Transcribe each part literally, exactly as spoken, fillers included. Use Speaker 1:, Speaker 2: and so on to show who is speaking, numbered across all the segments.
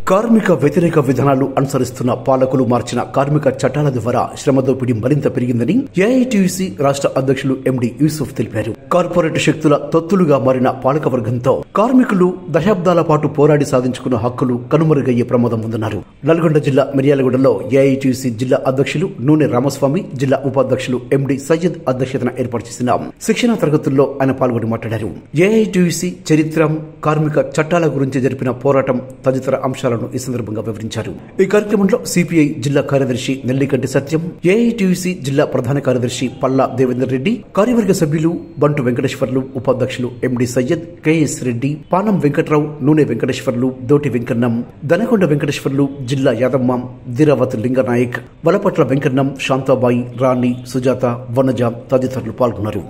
Speaker 1: కార్మిక వ్యతిరేక విధానాలు అనుసరిస్తున్న పాలకులు మార్చిన కార్మిక చట్టాల ద్వారా శ్రమ దోపిడీ మరింత పెరిగిందని ఏఐటీయూసీ రాష్ట్ర అధ్యక్షులు ఎండి యూసుఫ్ తెలిపారు. కార్పొరేట్ శక్తుల తొత్తులుగా మారిన పాలక వర్గంతో కార్మికులు దశాబ్దాల పాటు పోరాడి సాధించుకున్న హక్కులు కనుమరుగయ్యే ప్రమాదం ఉందన్నారు. నల్గొండ జిల్లా మిర్యాలగూడలో ఏఐటీయూసీ జిల్లా అధ్యక్షులు నూనె రామస్వామి, జిల్లా ఉపాధ్యక్షులు ఎండి సయ్యద్ అధ్యక్షతన ఏర్పాటు చేసిన శిక్షణ తరగతుల్లో ఆయన పాల్గొని మాట్లాడారు. ఏఐటీయూసీ చరిత్ర, కార్మిక చట్టాల గురించి జరిపిన పోరాటం తదితర అంశాలను ఈ సందర్భంగా వివరించారు. ఈ కార్యక్రమంలో సిపిఐ జిల్లా కార్యదర్శి నెల్లికంటి సత్యం, ఏఐటీయూసీ జిల్లా ప్రధాన కార్యదర్శి పల్లా దేవేందర్ రెడ్డి, కార్యవర్గ సభ్యులు బంటు వెంకటేశ్వర్లు, ఉపాధ్యక్షులు ఎండి సయ్యద్, కెఎస్ రెడ్డి, పానం వెంకట్రావు, నూనె వెంకటేశ్వర్లు, దోటి వెంకన్నం, దనకొండ వెంకటేశ్వర్లు, జిల్లా యాదమ్మ, దిరావత్ లింగనాయక్, వలపట్ల వెంకన్నం, శాంతాబాయి, రాణి, సుజాత, వనజ తదితరులు పాల్గొన్నారు.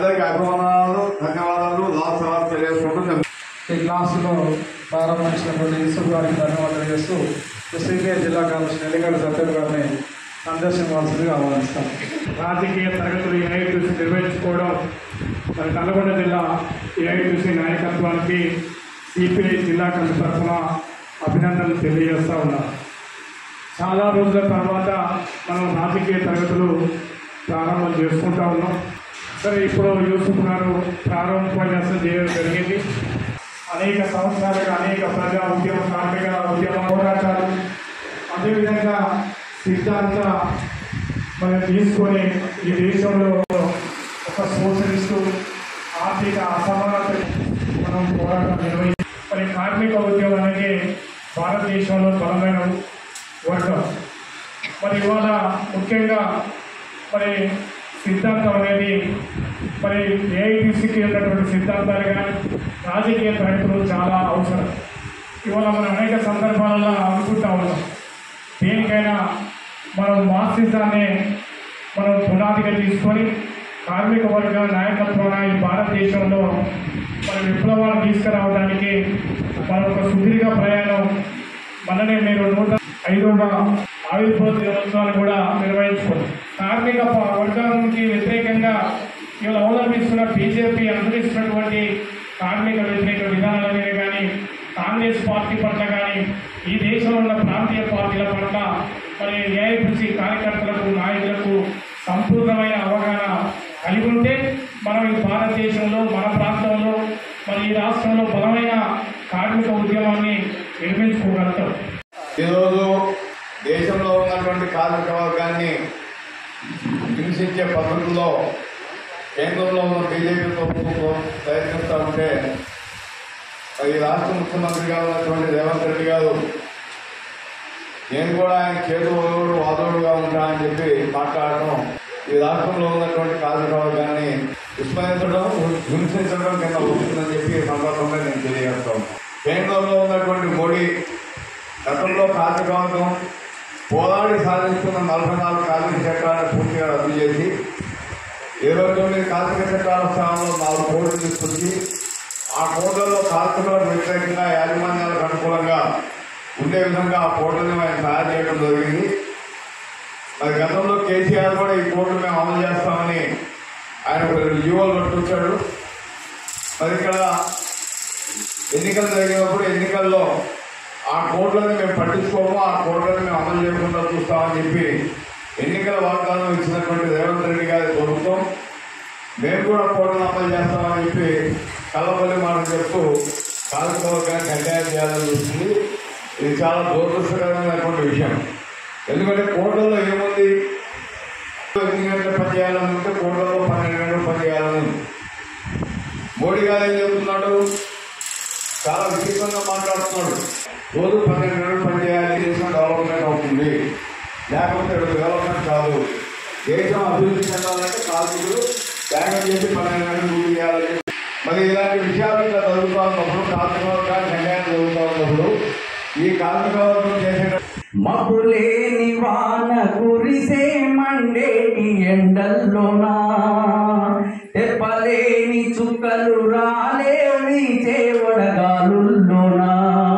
Speaker 2: ఈ క్లాసులో ప్రారంభించినటువంటి యూసుఫ్ గారికి ధన్యవాదాలు చేస్తూ సిపిఐ జిల్లా కార్యదర్శి నెల్లిగడ్డ సత్యం గారిని సందర్శించవలసిందిగా ఆహ్వానిస్తాం.
Speaker 3: రాజకీయ తరగతులు ఏఐటీయూసీ నిర్వహించుకోవడం మరి నల్గొండ జిల్లా ఏఐటీయూసీ నాయకత్వానికి సిపిఐ జిల్లా కమిటీ తరఫున అభినందనలు తెలియజేస్తూ ఉన్నాం. చాలా రోజుల తర్వాత మనం రాజకీయ తరగతులు ప్రారంభం చేసుకుంటా ఉన్నాం. సరే, ఇప్పుడు యూసుఫ్ గారు ప్రారంభోపన్యాసం చేయడం జరిగింది. అనేక సంవత్సరాలుగా అనేక ప్రజా ఉద్యమ, కార్మిక ఉద్యమ పోరాటాలు, అదేవిధంగా సిద్ధాంత మనం తీసుకొని ఈ దేశంలో ఒక సోషలిస్టు ఆర్థిక అసమానత మనం పోరాటం నిర్వహించి మరి కార్మిక ఉద్యమం అనేది భారతదేశంలో బలమైన వర్గం. మరి ఇవాళ ముఖ్యంగా మరి సిద్ధాంతం అనేది మరి ఏఐటీయూసీకి ఉన్నటువంటి సిద్ధాంతాలు కానీ రాజకీయ తరగతులు చాలా అవసరం. ఇవాళ మనం అనేక సందర్భాలలో అనుకుంటా ఉన్నాం, దేనికైనా మనం మార్క్సిజాన్ని మనం పునాదిగా తీసుకొని కార్మిక వర్గ నాయకత్వాన ఈ భారతదేశంలో మన విప్లవాలు తీసుకురావడానికి మన ఒక సుదీర్ఘ ప్రయాణం మననే మీరు నూట ఐదవ ఆవిర్భావ దినోత్సవాన్ని కూడా నిర్వహించుకోండి. కార్మిక వర్గానికి వ్యతిరేకంగా ఇవాళ అవలంబిస్తున్న బీజేపీ అనుసరిస్తున్నటువంటి కార్మిక వ్యతిరేక విధానాలనే కానీ కాంగ్రెస్ పార్టీ పట్ల కానీ ఈ దేశంలో ఉన్న ప్రాంతీయ పార్టీల పట్ల మరి ఏఐటీయూసీ కార్యకర్తలకు, నాయకులకు సంపూర్ణమైన అవగాహన కలిగి ఉంటే మనం ఈ భారతదేశంలో, మన ప్రాంతంలో, మరి ఈ రాష్ట్రంలో బలమైన కార్మిక ఉద్యమాన్ని నిర్మించుకోగలుగుతాం.
Speaker 4: ఈరోజు దేశంలో ఉన్నటువంటి కార్మిక వర్గాన్ని హింసించే పద్ధతుల్లో కేంద్రంలో ఉన్న బీజేపీ ప్రభుత్వం ప్రయత్నిస్తూ ఉంటే ఈ రాష్ట్ర ముఖ్యమంత్రిగా ఉన్నటువంటి రేవంత్ రెడ్డి గారు నేను కూడా ఆయన చేదు వదలుడు వాదోడుగా ఉంటానని చెప్పి మాట్లాడటం ఈ రాష్ట్రంలో ఉన్నటువంటి కార్మిక వర్గాన్ని విస్మరించడం, హింసించడం కింద వస్తుందని చెప్పి సందర్భంగా నేను తెలియజేస్తాను. కేంద్రంలో ఉన్నటువంటి మోడీ గతంలో కార్మిక వర్గం పోరాడి సాధించుకున్న నలభై నాలుగు కార్మిక చట్టాలను పూర్తిగా రద్దు చేసి ఇరవై తొమ్మిది కార్మిక చట్టాల స్థానంలో నాలుగు కోట్లు తీసుకొచ్చి ఆ కోట్లలో కార్మికులకు వ్యతిరేకంగా యాజమాన్యాలకు అనుకూలంగా ఉండే విధంగా ఆ కోట్లను ఆయన తయారు చేయడం జరిగింది. మరి గతంలో కేసీఆర్ కూడా ఈ కోట్లు మేము అమలు చేస్తామని ఆయన జీవోలు పట్టుకొచ్చాడు. మరి ఇక్కడ ఎన్నికలు జరిగినప్పుడు ఎన్నికల్లో ఆ కోట్లను మేము పట్టించుకోము, ఆ కోట్లను మేము అమలు చేయకుండా చూస్తామని చెప్పి ఎన్నికల వాగ్దానం ఇచ్చినటువంటి రేవంత్ రెడ్డి గారి ప్రభుత్వం మేము కూడా కోట్లను అమలు చేస్తామని చెప్పి కళ్ళపల్లి మాట చెప్తూ కార్మిక వర్గానికి అన్యాయం చేయాలని చూస్తుంది. ఇది చాలా దురదృష్టకరమైనటువంటి విషయం. ఎందుకంటే కోట్లలో ఏముంది, ఎన్ని గంటలు పని చేయాలని ఉంటే కోట్లలో పన్నెండు గంటలు పని చేయాలని ఉంది. మోడీ గారు ఏం చెప్తున్నాడు, చాలా విచిత్రంగా మాట్లాడుతున్నాడు. రోజు పన్నెండు గంటలు పని చేయాలి, దేశం డెవలప్మెంట్ అవుతుంది, లేకపోతే డెవలప్మెంట్ కాదు. దేశం అభివృద్ధి చెందాలంటే కార్మికులు త్యాగం చేసి పన్నెండు గంటలు పూర్తి చేయాలని. మరి ఇలాంటి విషయాలు ఇట్లా జరుగుతూ ఉన్నప్పుడు, కార్మిక వర్గానికి అన్యాయం జరుగుతూ ఉన్నప్పుడు ఈ కార్మిక వర్గం చేసే
Speaker 5: మబ్బులేని వాన కురిసే మండేటి ఎండల్లోనా, తెప్పలేని చుక్కలు రాలేవి చేవడగాలుల్లోనా,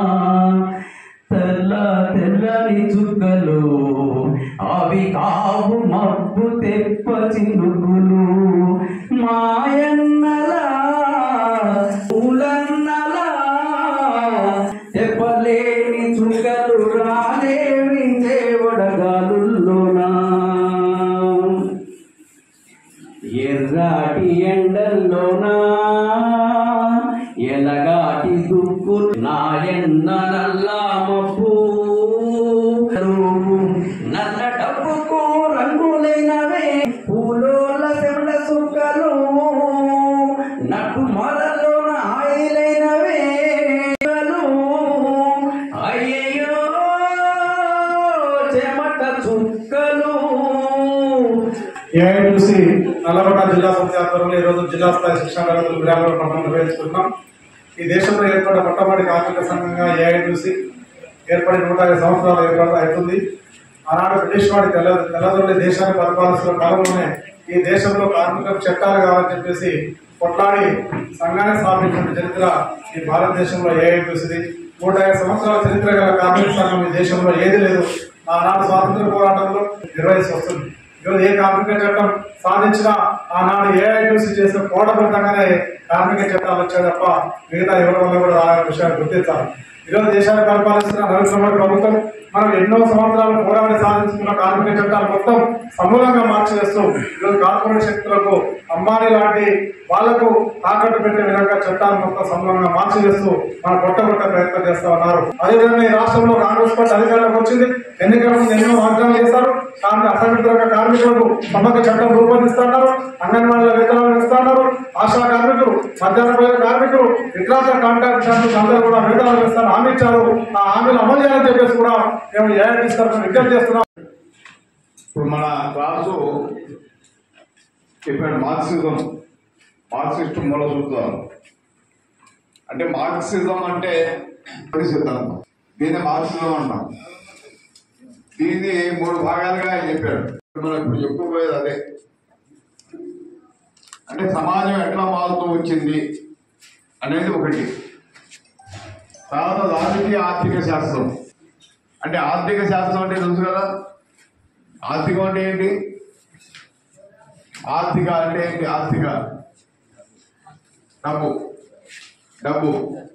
Speaker 5: తెల్ల తెల్లని చుక్కలు అవి కావు మబ్బు తెప్ప చినుకులు, మాయన్నలా పూలన్నలా తెప్పలేని చుక్కలు ఎర్రాటి ఎండల్లోనా ఎలగాటి దుక్కులు నాయన్న నల్లా మబ్బు నల్ల డబ్బుకు రంగులైనవే పూలోల చెమట సుక్కలు నటు మొదల్లోన ఆయిలైనవే అయ్యో చెమట చుక్కలు.
Speaker 2: ఏఐటీసీ నల్లగొండ జిల్లా సమితి ఆధ్వర్యంలో ఈరోజు జిల్లా స్థాయి శిక్షణ తరగతులు గ్రామంలో పట్టణం నిర్వహించుకుంటున్నాం. ఈ దేశంలో ఏర్పడిన మొట్టమొదటి కార్మిక సంఘంగా ఏఐటీసీ ఏర్పడి నూట ఐదు సంవత్సరాలు ఏర్పాటు అవుతుంది. ఆనాడు బ్రిటిష్ వాడి తెల్ల తెల్లదొల్లి దేశాన్ని పరిపాలిస్తున్న కాలంలోనే ఈ దేశంలో కార్మికులకు చట్టాలు కావాలని చెప్పేసి కొట్లాడి సంఘాన్ని స్థాపించిన చరిత్ర ఈ భారతదేశంలో ఏఐటీసీది. నూట ఐదు సంవత్సరాల చరిత్ర గల కార్మిక సంఘం ఈ దేశంలో ఏది లేదు. ఆనాడు స్వాతంత్ర పోరాటంలో నిర్వహిస్తూ వస్తుంది. ఈరోజు ఏ కార్మిక చట్టం సాధించినా ఆనాడు ఏఐటీసీ చేసిన పోరాటంగానే కార్మిక చట్టాలు వచ్చాయి తప్ప మిగతా ఎవరి వల్ల కూడా రాని విషయాన్ని గుర్తించాలి. ఈరోజు దేశాన్ని పరిపాలిస్తున్న నరేంద్ర మోడీ ప్రభుత్వం మనం ఎన్నో సంవత్సరాలు పోరాడి సాధించుకున్న కార్మిక చట్టాలు మొత్తం సమూలంగా మార్చివేస్తూ ఈరోజు కార్పొరేట్ శక్తులకు అంబానీ లాంటి వాళ్లకు తాకట్టు పెట్టే విధంగా చట్టాలు మొత్తం సమూలంగా మార్చివేస్తూ మన కొట్టగొట్ట ప్రయత్నం చేస్తా ఉన్నారు. అదేవిధంగా ఈ రాష్ట్రంలో కాంగ్రెస్ పార్టీ అధికారంలోకి వచ్చింది. ఎన్నికల ముందు ఎన్నో వాగ్దానాలు చేశారు. కానీ అసంఘటిత రంగ కార్మికులకు సమగ్ర చట్టం రూపొందిస్తున్నారు. అంగన్వాడీల వేతనాలు ఇస్తున్నారు. ఆశా కార్మికులు, మధ్యాహ్న భోజన కార్మికులు, ఇతర కాంట్రాక్ట్ కార్మికులు అందరూ కూడా వేతనాలు ఇస్తారని హామీ ఇచ్చారు. ఆ హామీలు అమలు చేయాలని చెప్పేసి కూడా మేము ఏఐటీసీ తరఫున విజ్ఞప్తి చేస్తున్నాం.
Speaker 4: ఇప్పుడు మన క్లాసు ఇప్పుడు మార్క్సిజం మార్క్సిస్ట్ మూల సూత్రం అంటే మార్క్సిజం అంటే సిద్ధాంతం, దీన్ని మార్క్సిజం అంటాం. దీన్ని మూడు భాగాలుగా ఆయన చెప్పాడు. మనం ఇప్పుడు చెప్పుకోలేదు అదే, అంటే సమాజం ఎట్లా మారుతూ వచ్చింది అనేది ఒకటి. తర్వాత రాజకీయ ఆర్థిక శాస్త్రం అంటే ఆర్థిక శాస్త్రం అంటే తెలుసు కదా. ఆర్థికం అంటే ఏంటి? ఆర్థిక అంటే ఏంటి? ఆర్థిక డబ్బు డబ్బు